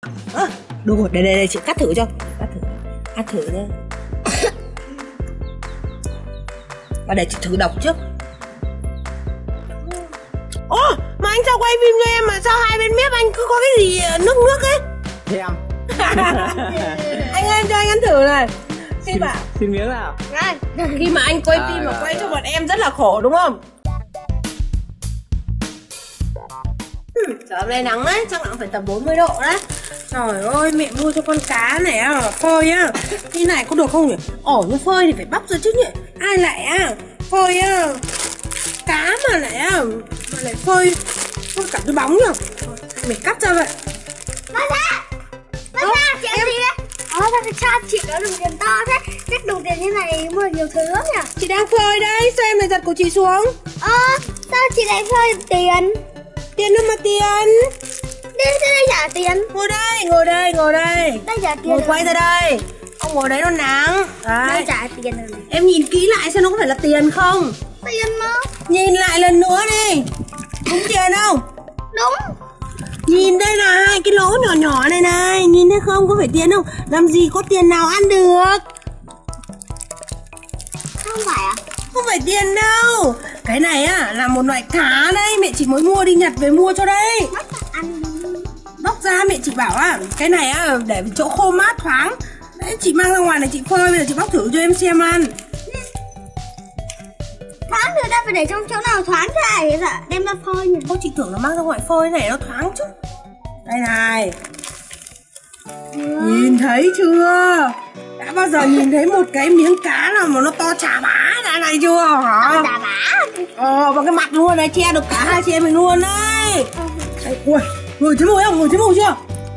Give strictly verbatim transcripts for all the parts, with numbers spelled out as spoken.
À, đúng rồi, đây đây đây chị cắt thử cho. Cắt thử, cắt thử nhá. Và để chị thử đọc trước. Ô, mà anh sao quay phim cho em mà sao hai bên mép anh cứ có cái gì nước nước ấy? Thèm. Anh ơi, cho anh ăn thử này. Khi Xin, mà xin miếng nào. khi mà anh quay phim mà quay cho bọn em rất là khổ đúng không? Trời hôm nay nắng đấy, chắc là phải tầm bốn mươi độ đấy. Trời ơi, mẹ mua cho con cá này à, phơi á. Như này có được không nhỉ? Ổ như phơi thì phải bóc ra chứ nhỉ. Ai lại à, phơi á. Cá mà lại à, mà lại phơi có cả cái bóng nhỉ. Mày cắt ra vậy. Ba ra, ba ra, chị em gì đấy? Ờ, tại sao chị có đồng tiền to thế? Chắc đồng tiền như này mua nhiều thứ lắm nhỉ? Chị đang phơi đấy, sao em lại giật của chị xuống? Ờ, sao chị lại phơi tiền? Tiền đâu mà tiền? Đi thế đây trả tiền. Ngồi đây, ngồi đây, ngồi đây. Đây trả tiền. Ngồi quay ra đây. Ông ngồi đấy nó nắng. Đây Đấy. trả tiền rồi này. Em nhìn kỹ lại xem nó có phải là tiền không? Tiền mà. Nhìn lại lần nữa đi. Đúng tiền không? Đúng. Nhìn đây là hai cái lỗ nhỏ nhỏ này này. Nhìn thấy không? Có phải tiền không? Làm gì có tiền nào ăn được. Không phải à? Không phải tiền đâu. Cái này á là một loại cá đây. Mẹ chị mới mua đi Nhật về mua cho đây. Bắt ăn. Bóc ra mẹ chị bảo á, cái này á để chỗ khô mát thoáng. Đấy, chị mang ra ngoài này chị phơi, bây giờ chị bóc thử cho em xem ăn. Thoáng thì ta phải để trong chỗ nào thoáng thế này dạ, đem ra phơi nhỉ? Ô, chị tưởng là mang ra ngoài phơi này nó thoáng chứ. Đây này. Ừ. Nhìn thấy chưa? Đã bao giờ nhìn thấy một cái miếng cá nào mà nó to chà bá ra này chưa hả? To chà bá. Ờ, vào cái mặt luôn này, che được cả hai chị em mình luôn đấy. Đây, ui, ngửi thấy mùi không? Ngửi thấy mùi chưa?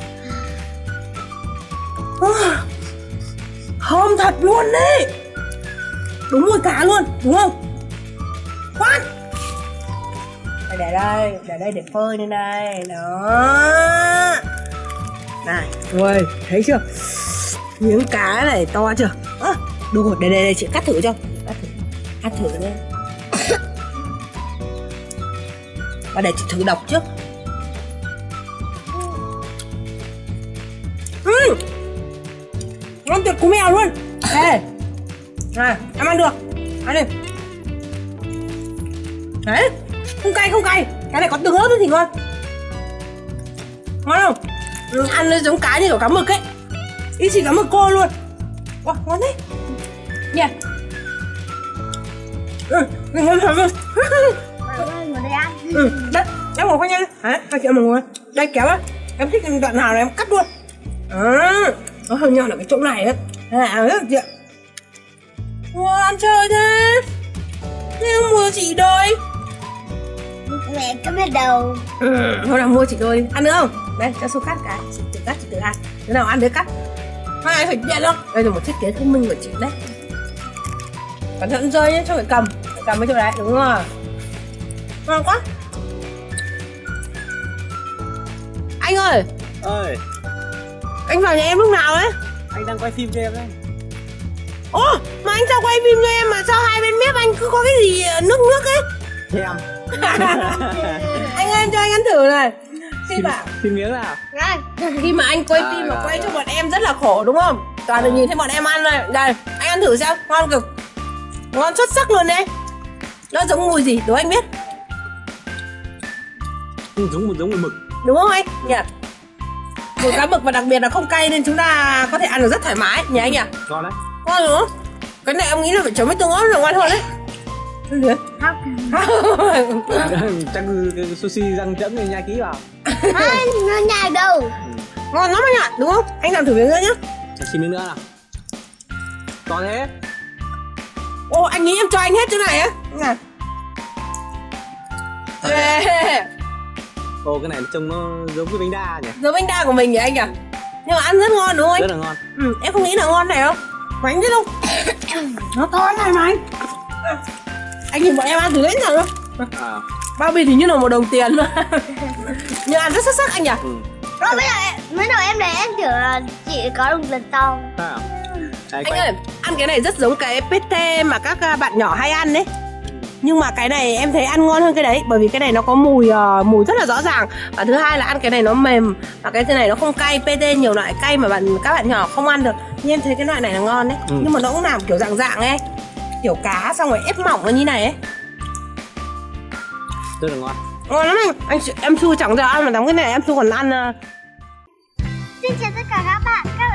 À, thơm thật luôn đấy. Đúng mùi cá luôn, đúng không? Khoan. Đây, để đây, để đây để phơi lên đây. Đó. Này, ui, thấy chưa? Miếng cá này to chưa? À, đúng rồi, đây đây đây chị cắt thử cho. Cắt thử, cắt thử đây. Và để chị thử đọc trước. Ừ. Ngon tuyệt cú mèo luôn. Ê, này, em ăn được. Ăn đi. Đấy, không cay không cay. Cái này có tương ớt thì ngon. Ngon không? Ừ, ăn nó giống cá như kiểu cá mực ấy. Y chỉ cá mực cô luôn. Wow, ngon đấy. Nhỉ? Ừ, ngon thật luôn. Ngồi đây ăn. Ừ, đấy, em ngồi quanh nhau. Đấy, hai chị em ngồi. Đây kéo á. Em thích đoạn nào là em cắt luôn. À, nó hơi nhọn ở cái chỗ này đấy. Đây là rất chị ạ. Wow, ăn chơi thế. Thế mua chị đôi. Mẹ có biết đâu. Ừ, thôi nào mua chị đôi. Ăn nữa không? Đây, cho số cắt cái. Chị tự cắt, chị tự ăn. Đứa nào ăn đứa cắt. Hai này phải tiện không? Đây là một thiết kế thông minh của chị đấy. Cẩn thận rơi nhé, cho phải cầm. Phải cầm với chỗ đấy, đúng rồi. Ngon quá. Anh ơi. Ơi. Anh vào nhà em lúc nào đấy? Anh đang quay phim cho em đấy. Ô, mà anh sao quay phim cho em mà sao hai bên mép anh cứ có cái gì nước nước ấy? Thèm. Anh ơi, cho anh ăn thử này. Khi Xin, mà xin miếng nào. khi mà anh quay phim mà quay cho bọn em rất là khổ đúng không? Toàn được nhìn thấy bọn em ăn này. Đây, anh ăn thử xem, ngon cực. Ngon xuất sắc luôn đấy. Nó giống mùi gì, đố anh biết. Ừ, giống một giống mùi mực. Đúng không anh? Nhỉ? Mùi cá mực và đặc biệt là không cay nên chúng ta có thể ăn được rất thoải mái nhỉ anh nhỉ? Ngon đấy. Ngon đúng không? Cái này em nghĩ là phải chấm với tương ớt là ngon hơn đấy. Chắc cái sushi răng chấm thì nhai kỹ vào. Ai, nó nhai đâu. Ngon lắm anh ạ, đúng không? Anh làm thử miếng nữa nhá. Xin miếng nữa nào. To thế. Ô, anh nghĩ em cho anh hết chỗ này á. Nè. Yeah. Ồ, cái này trông nó giống cái bánh đa nhỉ? Giống bánh đa của mình nhỉ anh nhỉ? Nhưng mà ăn rất ngon đúng không anh? Rất là ngon. Ừ, em không nghĩ là ngon này không? Bánh thế không? Nó to này mà anh. Anh nhìn bọn em ăn thử hết nào không? À. Bao bì thì như là một đồng tiền luôn. Nhưng ăn rất xuất sắc anh nhỉ? Ừ. Rồi mới đầu, mới đầu em để em tưởng là chị có đồng tiền to. À. Đấy, Anh ơi, ăn cái này rất giống cái pate mà các bạn nhỏ hay ăn đấy. Nhưng mà cái này em thấy ăn ngon hơn cái đấy, bởi vì cái này nó có mùi uh, mùi rất là rõ ràng. Và thứ hai là ăn cái này nó mềm, và cái này nó không cay. pê tê nhiều loại cay mà bạn các bạn nhỏ không ăn được, nhưng em thấy cái loại này là ngon đấy. Ừ. Nhưng mà nó cũng làm kiểu dạng dạng ấy, kiểu cá xong rồi ép mỏng nó như này ấy, rất là ngon. Ngon lắm anh. anh em Su chẳng giờ ăn mà đóng cái này em Su còn ăn. Uh... Xin chào tất cả các bạn. Các